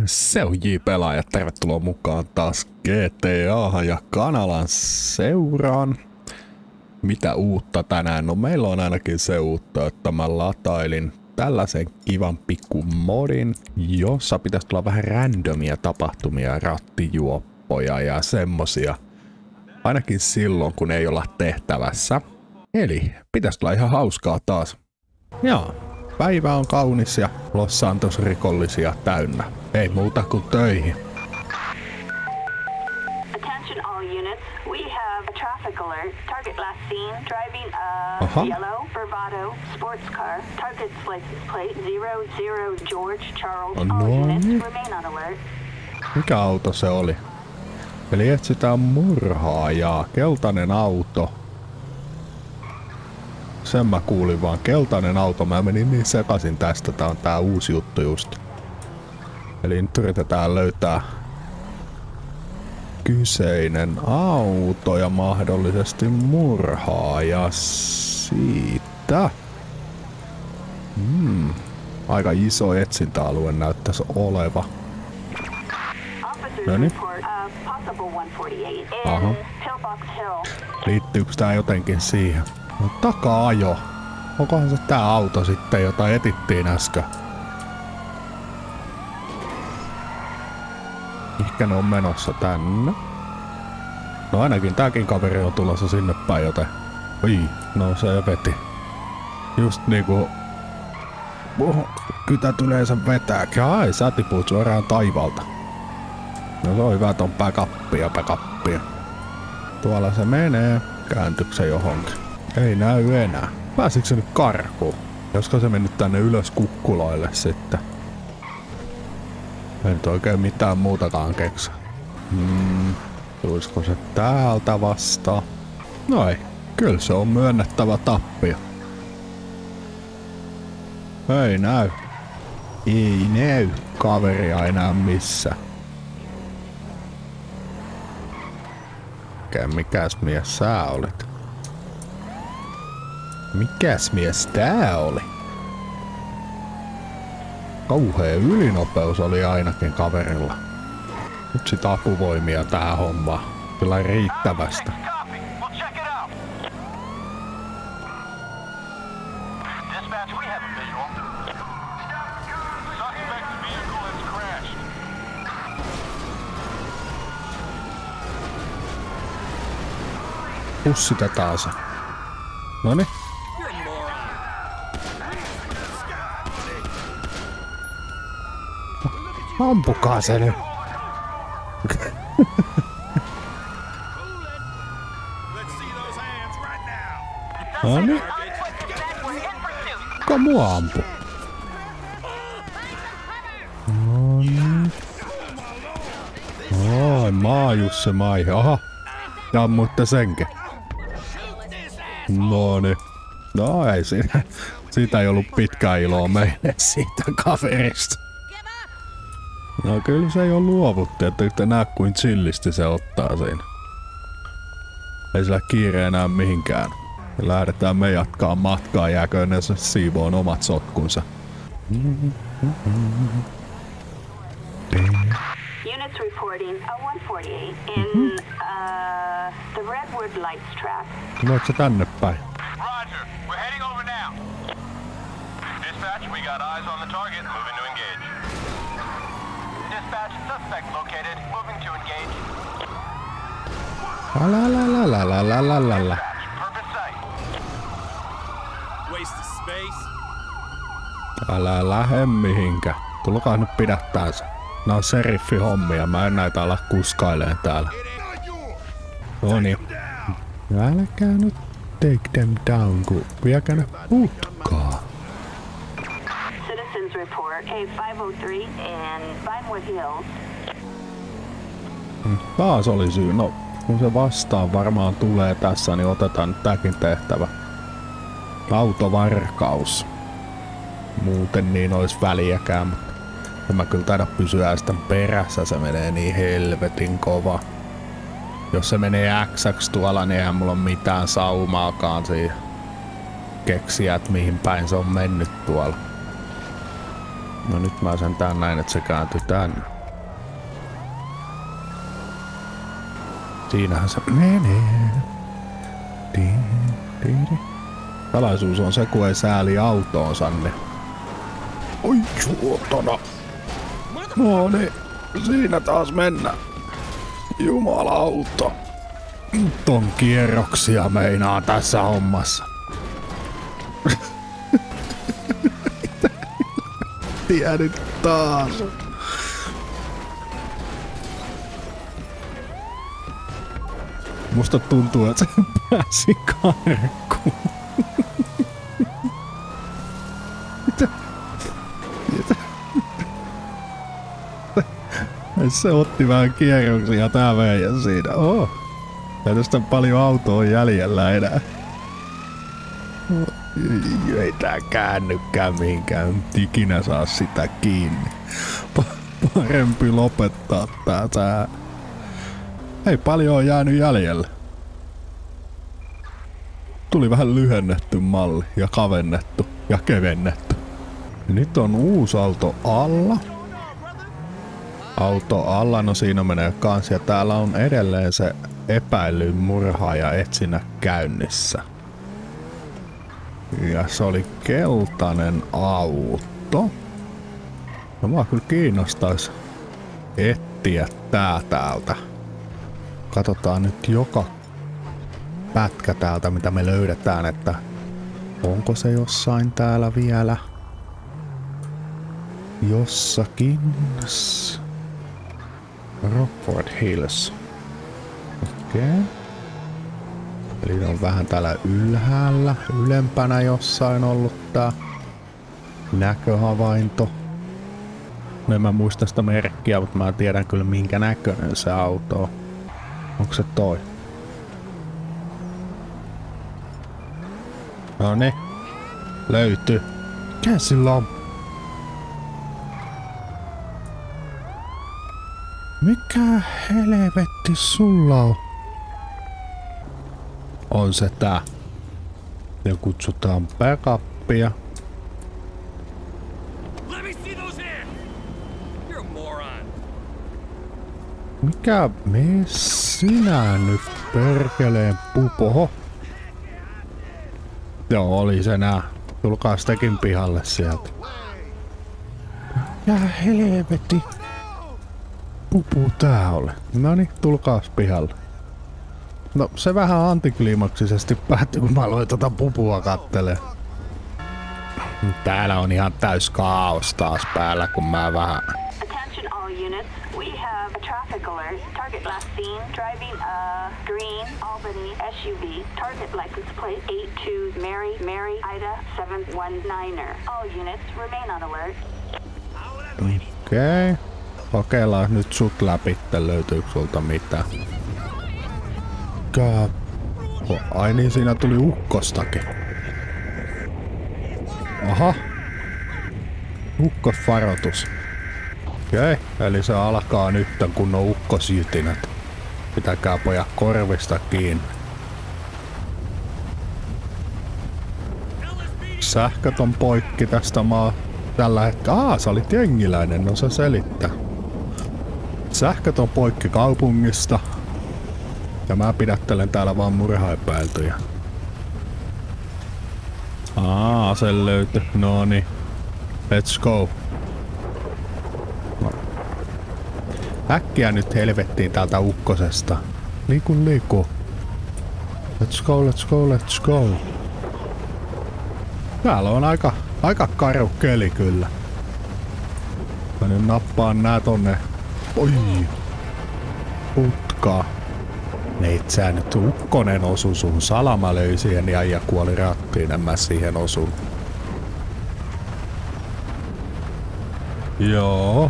Se on J-pelaajat, tervetuloa mukaan taas GTAhan ja kanalan seuraan. Mitä uutta tänään? No meillä on ainakin se uutta, että mä latailin tällaisen kivan pikku modin, jossa pitäisi tulla vähän randomia tapahtumia, rattijuoppoja ja semmosia. Ainakin silloin, kun ei olla tehtävässä. Eli pitäisi tulla ihan hauskaa taas. Joo. Päivä on kaunis ja Los Santos rikollisia täynnä. Ei muuta kuin töihin. Attention all units. We have a traffic alert. Target last seen driving a yellow Bravado sports car. Target's license plate 00 George Charles. All units remain on alert. Mikä auto se oli? Eli etsitään murhaajaa. Keltainen auto. Sen mä kuulin vaan. Keltainen auto. Mä menin niin sekaisin tästä. Tää on tää uusi juttu just. Eli nyt yritetään löytää kyseinen auto ja mahdollisesti murhaaja siitä. Aika iso etsintäalue näyttäisi oleva. Noniin. Aha. Liittyykö tää jotenkin siihen? No, taka-ajo. Onkohan se tää auto sitten, jota etittiin äsken? Ehkä ne on menossa tänne. No ainakin tääkin kaveri on tulossa sinne päin, joten... Oi, no se veti. Just niinku... Kytät yleensä vetääkin. Ai, sä tipuit suoraan taivalta. No se on hyvä, että on backuppia. Tuolla se menee. Kääntyykö se johonkin? Ei näy enää. Pääsikö se nyt karkuun? Josko se mennyt tänne ylös kukkuloille sitten? Ei nyt oikein mitään muutakaan keksä. Tulisiko se täältä vastaan? No ei. Kyllä se on myönnettävä tappio. Ei näy. Ei näy kaveria enää missä. Mikäs mies sä olit? Mikäs mies tää oli? Kauhea ylinopeus oli ainakin kaverilla. Nyt sit apuvoimia tää homma. Kyllä riittävästä. Pussitetaan se. Noniin. Ampukaa se nyt. Noniin. Kuka mua ampu? Noniin. Oi, Maajussi Maihe. Aha. Ammuitte senkin. Noniin. No ei siinä. Siitä ei ollut pitkää iloa meille siitä kaverista. No kyllä se jo luovutti, että yhtä näe kuin chillisti se ottaa siinä. Ei sillä kiire enää mihinkään. Lähdetään me jatkaa matkaa, jääköön ne siivoon omat sotkunsa. Units reporting a 148 in the Redwood Lights track. Voitko tänne päin? Roger, we're heading over now. Dispatch, we got eyes on the target, moving to engage. Dispatch, suspect located, moving to engage. La. Purpose sight. Waste of space. Älä lähde mihinkä. Tulkaa nyt pidättää se. Nää on seriffihommia, mä en näitä ala kuskaileen täällä. Noniin. Älkää nyt take them down, kun viekää ne putkaa. Citizens report A503 in Vinewood Hills. Taas oli syy. No, kun se vastaan varmaan tulee tässä, niin otetaan nyt tääkin tehtävä. Autovarkaus. Muuten niin ois väliäkään, mutta en mä kyllä taida pysyä sitä perässä, se menee niin helvetin kova. Jos se menee X tuolla, niin eihän mulla ole mitään saumaakaan siihen keksiä, että mihin päin se on mennyt tuolla. No nyt mä sentään näin, että se kääntyy tänne. Siinähän se menee. Salaisuus on se, kun ei sääli autoonsa, niin... Oi juotona! No niin, siinä taas mennään. Jumalauta. Ton kierroksia meinaa tässä hommassa. Tiedit taas. Musta tuntuu, että se pääsi karkuun. Se otti vähän kierroksia tää meidän siinä. Ei tästä paljon autoa jäljellä enää. Ei tää käännykään mihinkään. Ikinä saa sitä kiinni. Parempi lopettaa tää. Ei paljon jäänyt jäljellä. Tuli vähän lyhennetty malli ja kavennettu ja kevennetty. Nyt on uusi auto alla. Auto alla, no siinä menee kans ja täällä on edelleen se epäilyn murhaaja etsinnä käynnissä. Ja se oli keltainen auto. No mua kyllä kiinnostais etsiä tää täältä. Katsotaan nyt joka pätkä täältä mitä me löydetään, että onko se jossain täällä vielä. Jossakin. Rockford Hills. Okei. Eli on vähän täällä ylhäällä, ylempänä jossain ollut tää näköhavainto. No en mä muista sitä merkkiä, mutta mä tiedän kyllä minkä näköinen se auto on. Onko se toi? Noniin. Löytyy. Mikä sillä on? Mikä helvetti sulla on? On se tää. Ja kutsutaan backupia. Mikä me sinä nyt perkeleen pupo? Joo, oli se nää. Tulkaa sitäkin pihalle sieltä. Ja helvetti. Pupu tää oli. Noniin, tulkaas pihalle. No se vähän antikliimaksisesti päättyi, kun mä aloin tota pupua kattelee. Täällä on ihan täys kaos taas päällä, kun mä vähän... Attention all units, we have a traffic alert. Target last seen driving a green Albany SUV. Target license plate 82 Mary Ida 719er. All units remain on alert. Okei. Kokeillaan nyt sut läpi, löytyykö sulta mitään. Ai niin, siinä tuli ukkostakin. Aha. Ukkosvaroitus. Okei, eli se alkaa nyt kun on ukkosjytinät. Pitäkää pojat korvista kiinni. Sähköt on poikki tästä tällä hetkellä. Sä olit jengiläinen, no se selittää. Sähköt on poikki kaupungista. Ja mä pidättelen täällä vaan murhaepäiltyjä. Ase löytyi. Noniin. Let's go. No. Äkkiä nyt helvettiin täältä ukkosesta. Liiku. Let's go, let's go, let's go. Täällä on aika karu keli kyllä. Mä nyt nappaan nää tonne. Oi. Putkaa. Neitsää nyt ukkonen osu sun salama löi siihen ja kuoli rattiin, en mä siihen osun. Joo.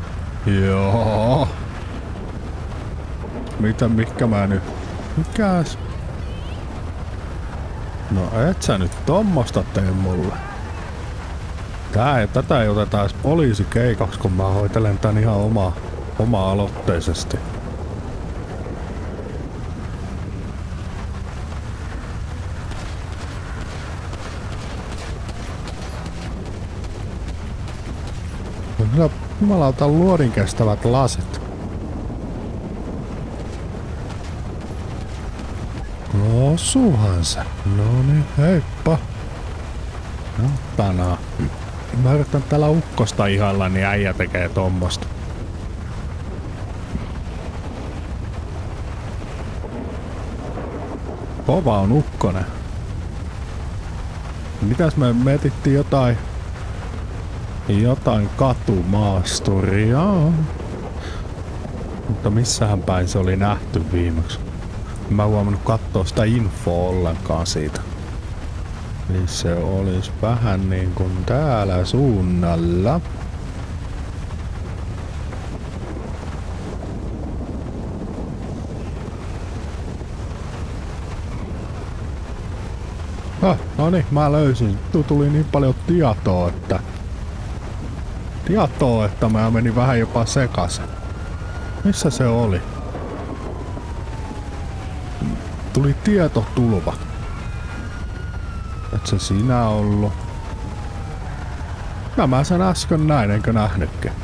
Mikä mä nyt? Mikäs? No et sä nyt tommosta tee mulle. Tätä ei oteta edes poliisikeikaksi, kun mä hoitelen tän ihan oma-aloitteisesti. Jumalauta luodin kestävät lasit. Osuuhan se. No niin, heippa. No tänään. Mä yritän täällä ukkosta ihailla, niin äijä tekee tommosta. Kova on ukkonen. Mitäs me mietittiin jotain katumaasturia. Mutta missähän päin se oli nähty viimeksi? Mä en huomannut katsoa sitä infoa ollenkaan siitä. Eli se olisi vähän niin kuin täällä suunnalla. No niin, mä löysin. Tuli niin paljon tietoa, että mä menin vähän jopa sekaisin. Missä se oli? Tuli tietotulva. Et se sinä ollut. Mä sen äsken näin, enkö nähnytkään?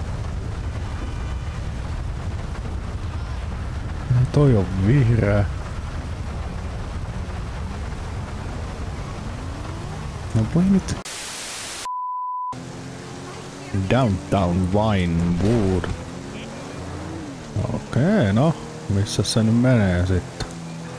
Toi on vihreä. No voi nyt. Downtown Vinewood. Okei, no. Missä se nyt menee sitten?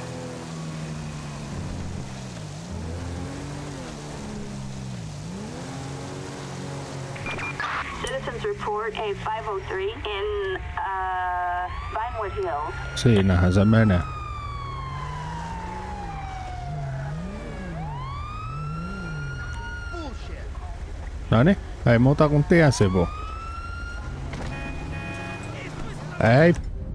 Citizens report A503 in Vinewood Hills. Siinähän se menee. Noniin, ei muuta kuin tiensivu. Ei.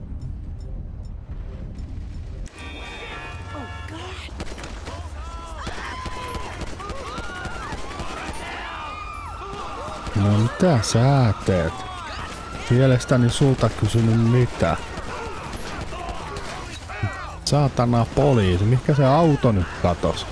No mitä sä teet? Mielestäni sulta kysynyt mitä. Saatana poliisi, mikä se auto nyt katos?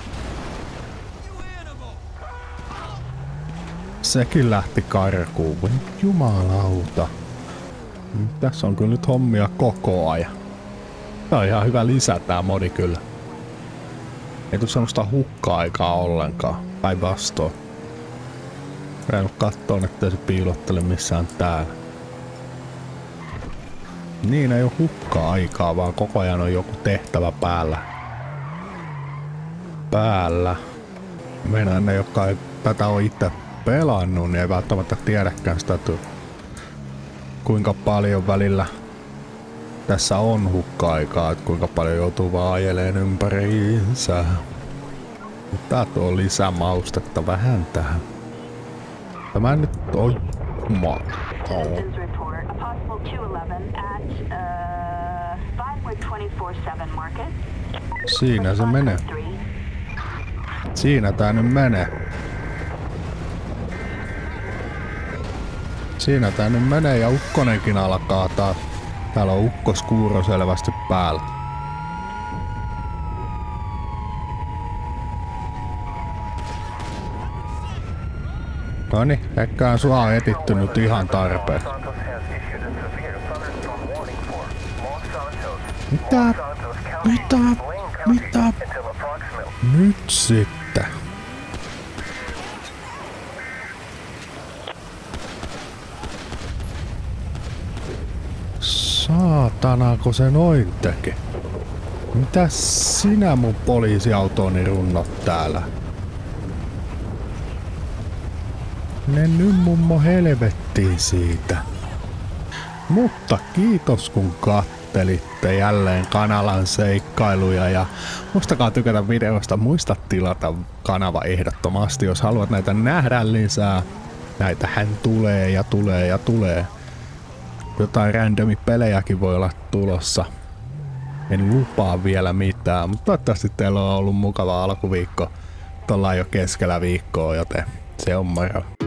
Sekin lähti karkuun. Jumalauta. Tässä on kyllä nyt hommia koko ajan. Tää on ihan hyvä lisä tää modi kyllä. Ei tuu semmoista hukka-aikaa ollenkaan. Päinvastoin. Reilu kattoon, ettei se piilottele missään täällä. Niin ei oo hukka-aikaa, vaan koko ajan on joku tehtävä päällä. Meidän ne, jotka ei tätä oo itse pelannut, niin ei välttämättä tiedäkään sitä, kuinka paljon välillä tässä on hukka-aikaa, että kuinka paljon joutuu vaan ajeleen ympäriinsä. Tää tuo lisää maustetta vähän tähän. Tämä nyt on Siinä se menee. Siinä tää nyt menee. Siinä tää nyt menee ja ukkonenkin alkaa taas. Täällä on ukkoskuuro selvästi päällä. Noniin, eiköhän sua on etitty nyt ihan tarpeen. Mitä? Nyt sitten. Saatana, kun se noin teki. Mitä sinä mun poliisiautooni runnot täällä? Ne nyt mummo helvettiin siitä. Mutta kiitos kun kattelitte jälleen kanalan seikkailuja ja muistakaa tykätä videosta, muista tilata kanava ehdottomasti, jos haluat näitä nähdä lisää. Näitähän tulee ja tulee ja tulee. Jotain randomi pelejäkin voi olla tulossa. En lupaa vielä mitään, mutta toivottavasti teillä on ollut mukava alkuviikko. Ollaan jo keskellä viikkoa, joten se on moro.